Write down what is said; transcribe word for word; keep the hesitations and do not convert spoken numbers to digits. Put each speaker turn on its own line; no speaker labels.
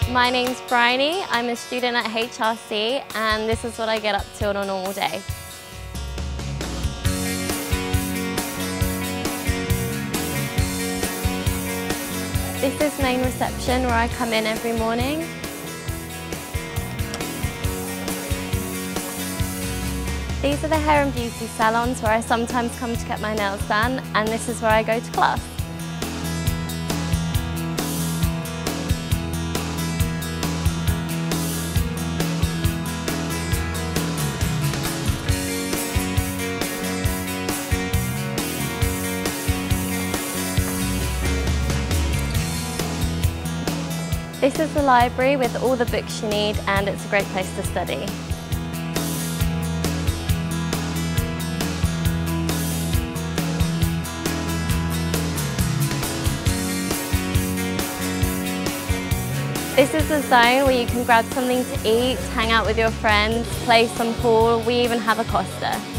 My name's Bryony, I'm a student at H R C and this is what I get up to on a normal day. This is main reception where I come in every morning. These are the hair and beauty salons where I sometimes come to get my nails done, and this is where I go to class. This is the library with all the books you need, and it's a great place to study. This is the zone where you can grab something to eat, hang out with your friends, play some pool. We even have a Costa.